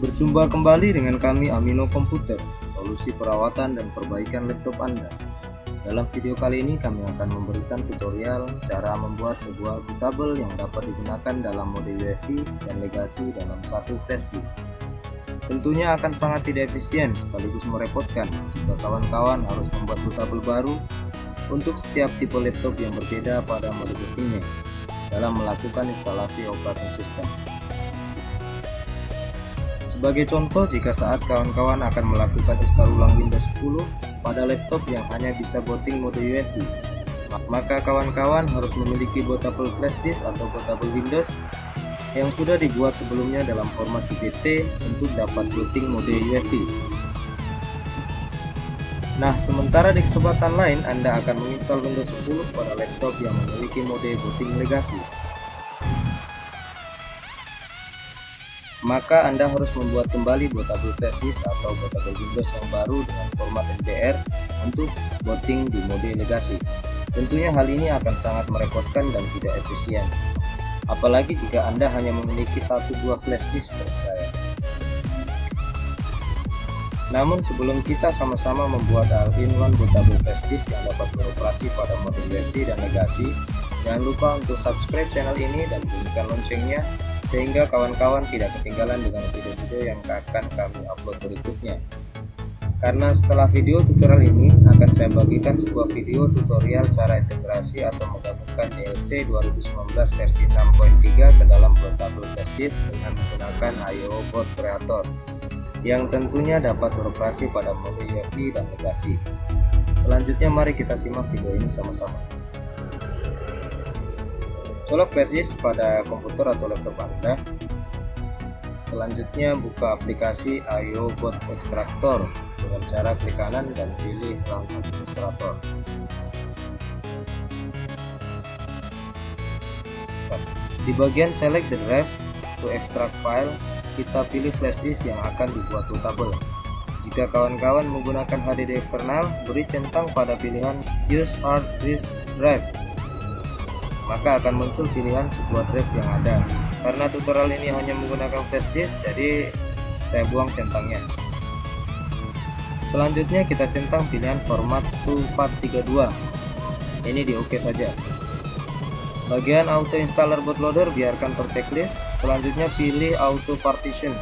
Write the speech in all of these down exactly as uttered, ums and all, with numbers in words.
Berjumpa kembali dengan kami Amino Komputer, solusi perawatan dan perbaikan laptop Anda. Dalam video kali ini kami akan memberikan tutorial cara membuat sebuah bootable yang dapat digunakan dalam mode U E F I dan legasi dalam satu flash disk. Tentunya akan sangat tidak efisien sekaligus merepotkan jika kawan-kawan harus membuat bootable baru untuk setiap tipe laptop yang berbeda pada mode bootingnya dalam melakukan instalasi operating system. Sebagai contoh, jika saat kawan-kawan akan melakukan install ulang Windows sepuluh pada laptop yang hanya bisa booting mode U E F I, maka kawan-kawan harus memiliki bootable flash disk atau bootable Windows yang sudah dibuat sebelumnya dalam format D V D untuk dapat booting mode U E F I. Nah, sementara di kesempatan lain Anda akan menginstal Windows sepuluh pada laptop yang memiliki mode booting legasi, maka Anda harus membuat kembali bootable flash disk atau bootable Windows yang baru dengan format M B R untuk booting di mode legasi. Tentunya hal ini akan sangat merepotkan dan tidak efisien, apalagi jika Anda hanya memiliki satu buah flash disk percaya. Namun sebelum kita sama-sama membuat all-in-one bootable flash disk yang dapat beroperasi pada mode U E F I dan legasi, jangan lupa untuk subscribe channel ini dan bunyikan loncengnya sehingga kawan-kawan tidak ketinggalan dengan video-video yang akan kami upload berikutnya. Karena setelah video tutorial ini akan saya bagikan sebuah video tutorial cara integrasi atau menggabungkan D L C dua ribu sembilan belas versi enam titik tiga ke dalam bootable flash disk dengan menggunakan I O Boot Creator yang tentunya dapat beroperasi pada mode U E F I dan legasi. Selanjutnya mari kita simak video ini sama-sama. Colok flash disk pada komputer atau laptop Anda. Selanjutnya buka aplikasi I O Boot Extractor dengan cara klik kanan dan pilih Run Administrator. Di bagian Select the Drive to Extract File, kita pilih flash disk yang akan dibuat bootable. Jika kawan-kawan menggunakan H D D eksternal, beri centang pada pilihan Use Hard Disk Drive, maka akan muncul pilihan sebuah drive yang ada. Karena tutorial ini hanya menggunakan flash disk, jadi saya buang centangnya. Selanjutnya kita centang pilihan format to FAT tiga puluh dua. Ini di OK saja. Bagian auto installer bootloader biarkan terchecklist. Selanjutnya pilih auto partition.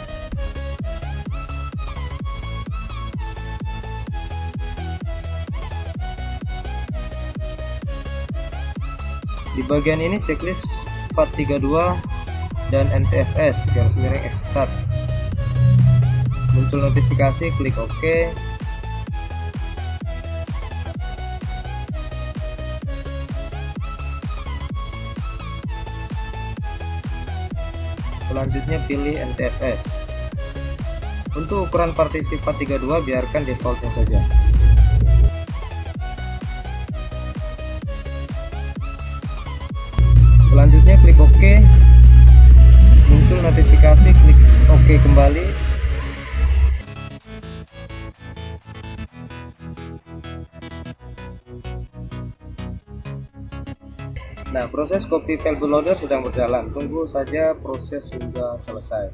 Di bagian ini checklist FAT tiga puluh dua dan N T F S garis miring start. Muncul notifikasi, klik OK. Selanjutnya pilih N T F S. Untuk ukuran partisi FAT tiga puluh dua biarkan defaultnya saja. Selanjutnya klik OK. Muncul notifikasi, klik OK kembali. Nah, proses copy file bootloader sedang berjalan. Tunggu saja proses hingga selesai.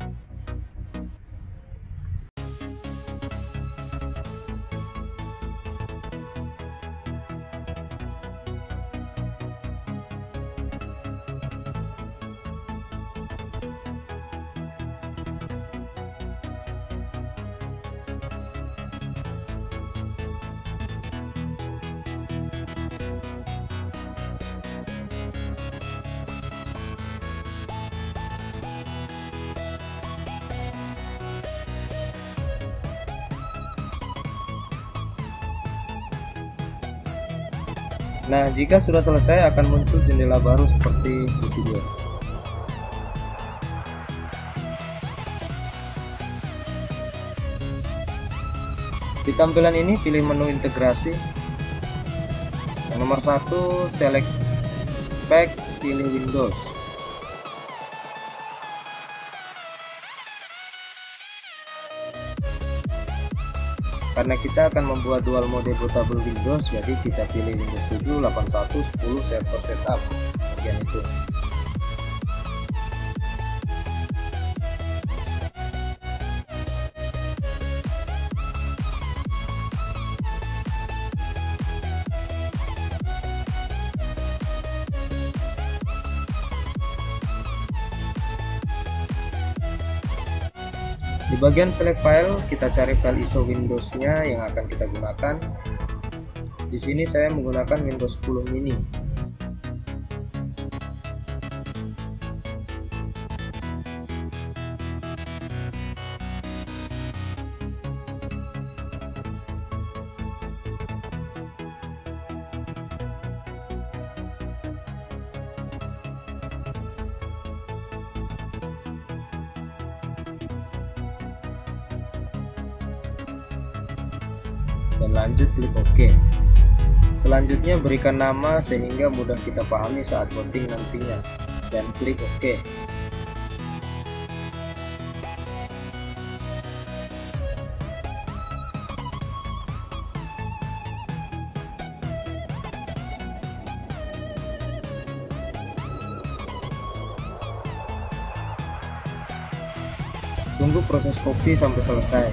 Nah, jika sudah selesai akan muncul jendela baru seperti di video. Di tampilan ini pilih menu integrasi. Yang nomor satu, select pack, pilih Windows. Karena kita akan membuat dual mode bootable Windows, jadi kita pilih Windows tujuh, delapan puluh satu, sepuluh server setup bagian itu. Di bagian select file, kita cari file I S O Windows-nya yang akan kita gunakan. Di sini saya menggunakan Windows sepuluh mini. Dan lanjut klik OK. Selanjutnya berikan nama sehingga mudah kita pahami saat voting nantinya, dan klik OK. Tunggu proses copy sampai selesai.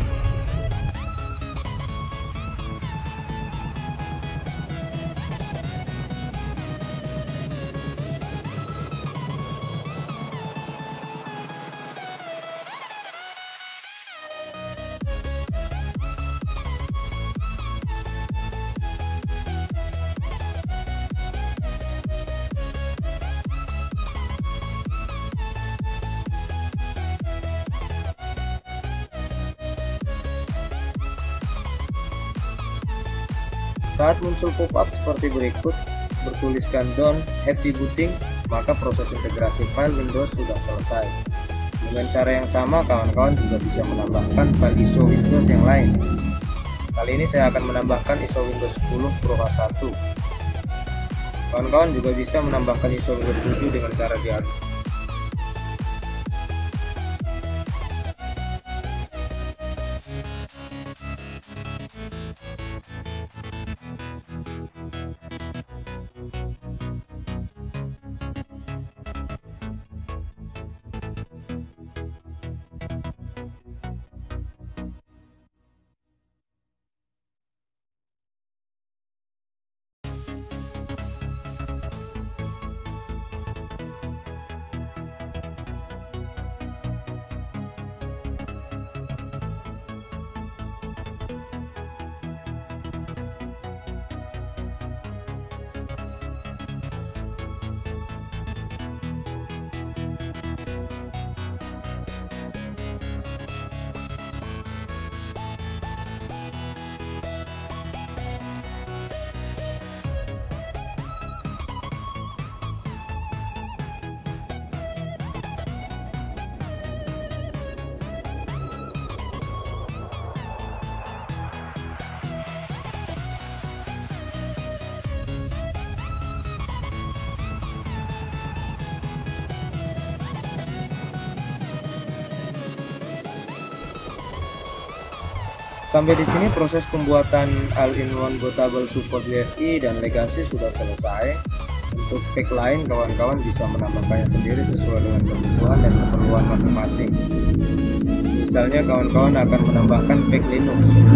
Saat muncul pop-up seperti berikut bertuliskan Done, Happy Booting, maka proses integrasi file Windows sudah selesai. Dengan cara yang sama, kawan-kawan juga bisa menambahkan file I S O Windows yang lain. Kali ini saya akan menambahkan I S O Windows sepuluh Pro H satu. Kawan-kawan juga bisa menambahkan I S O Windows tujuh dengan cara diaduk. Sampai di sini proses pembuatan All-in-One Bootable Support W F I dan Legacy sudah selesai. Untuk pack lain, kawan-kawan bisa menambahkannya sendiri sesuai dengan kebutuhan dan keperluan masing-masing. Misalnya kawan-kawan akan menambahkan pack Linux,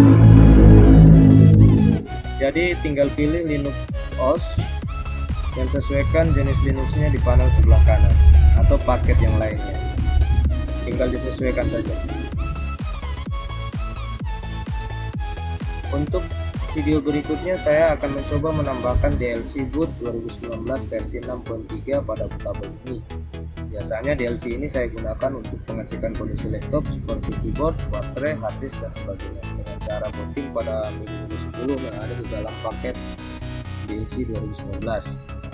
jadi tinggal pilih Linux O S dan sesuaikan jenis Linuxnya di panel sebelah kanan, atau paket yang lainnya, tinggal disesuaikan saja. Untuk video berikutnya saya akan mencoba menambahkan D L C Boot dua ribu sembilan belas versi enam titik tiga pada bootable ini. Biasanya D L C ini saya gunakan untuk pengecekan kondisi laptop seperti keyboard, baterai, hard disk, dan sebagainya, dengan cara booting pada Windows sepuluh yang ada di dalam paket D L C dua ribu sembilan belas.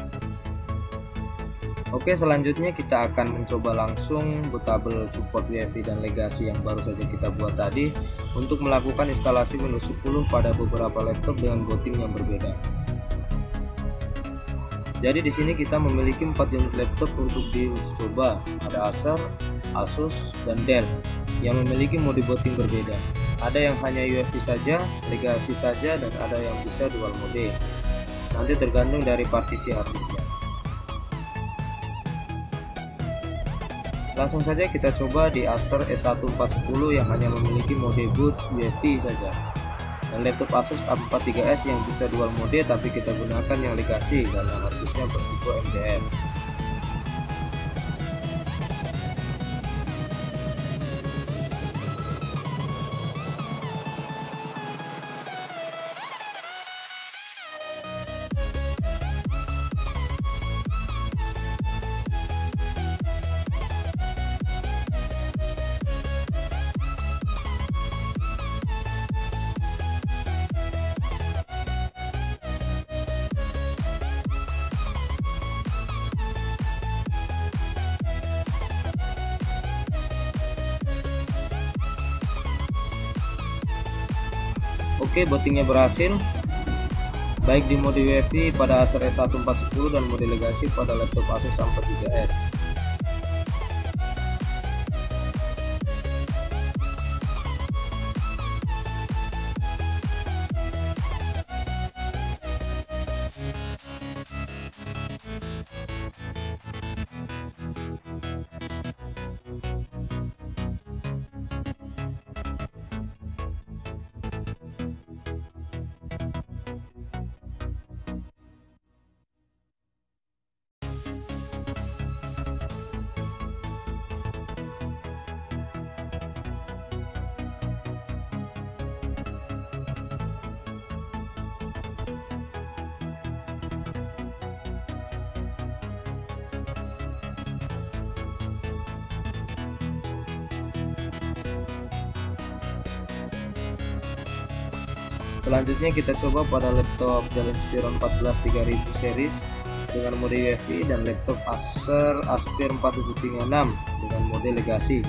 Oke, selanjutnya kita akan mencoba langsung bootable support W F I dan Legacy yang baru saja kita buat tadi untuk melakukan instalasi Windows sepuluh pada beberapa laptop dengan booting yang berbeda. Jadi di sini kita memiliki empat unit laptop untuk diuji coba. Ada Acer, Asus, dan Dell yang memiliki mode booting berbeda. Ada yang hanya U F I saja, Legacy saja, dan ada yang bisa dual mode. Nanti tergantung dari partisi harddisknya. Langsung saja kita coba di Acer E satu empat satu nol yang hanya memiliki mode boot U F I saja, dan laptop Asus A empat tiga S yang bisa dual mode tapi kita gunakan yang Legacy karena harddisknya bertipe M D M. Oke, bootingnya berhasil baik di mode W F I pada Acer S satu empat satu nol dan mode Legacy pada laptop Asus Sampai tiga S. Selanjutnya kita coba pada laptop Dell Inspiron empat belas tiga ribu series dengan mode W F I dan laptop Acer Aspire empat tujuh tiga enam dengan mode Legacy.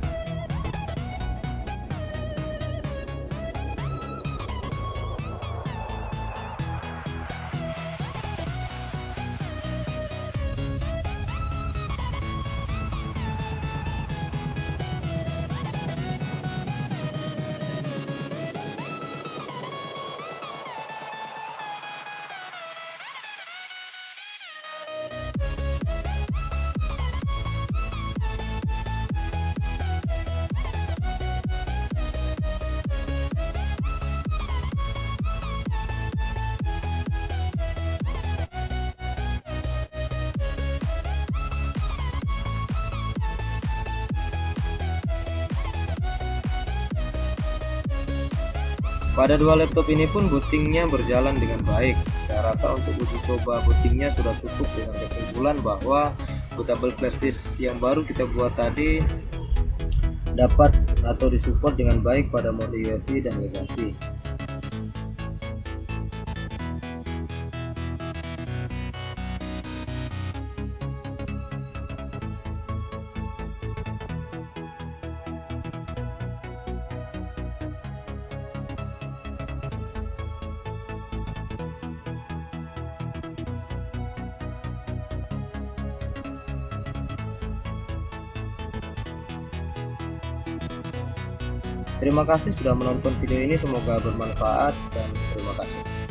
Pada dua laptop ini pun bootingnya berjalan dengan baik. Saya rasa untuk uji coba bootingnya sudah cukup dengan kesimpulan bahwa bootable flash disk yang baru kita buat tadi dapat atau disupport dengan baik pada mode U E F I dan Legacy. Terima kasih sudah menonton video ini, semoga bermanfaat dan terima kasih.